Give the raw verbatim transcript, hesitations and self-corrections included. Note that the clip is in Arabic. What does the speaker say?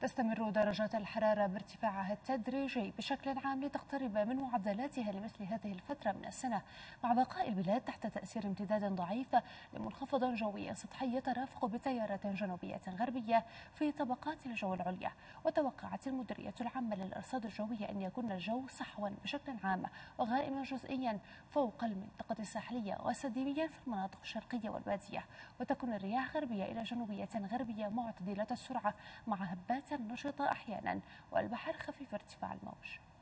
تستمر درجات الحرارة بارتفاعها التدريجي بشكل عام لتقترب من معدلاتها لمثل هذه الفترة من السنة، مع بقاء البلاد تحت تأثير امتداد ضعيف لمنخفض جوي سطحي يترافق بتيارات جنوبية غربية في طبقات الجو العليا. وتوقعت المديرية العامة للأرصاد الجوية أن يكون الجو صحوا بشكل عام وغائما جزئيا فوق المنطقة الساحلية وسديميا في المناطق الشرقية والبادية، وتكون الرياح غربية إلى جنوبية غربية معتدلة السرعة مع هبات نشطة أحيانا، والبحر خفيف ارتفاع الموج.